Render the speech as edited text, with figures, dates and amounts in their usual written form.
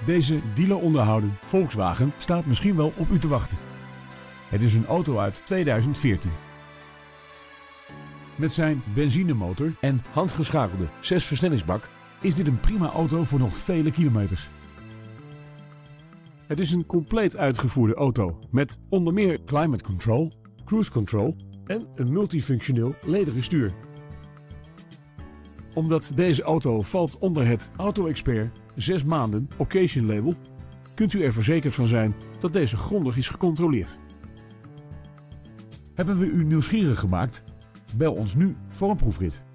Deze dealer onderhouden Volkswagen staat misschien wel op u te wachten. Het is een auto uit 2014. Met zijn benzinemotor en handgeschakelde 6-versnellingsbak is dit een prima auto voor nog vele kilometers. Het is een compleet uitgevoerde auto met onder meer climate control, cruise control en een multifunctioneel lederen stuur. Omdat deze auto valt onder het Auto Expert 6 maanden Occasion label, kunt u er verzekerd van zijn dat deze grondig is gecontroleerd. Hebben we u nieuwsgierig gemaakt? Bel ons nu voor een proefrit.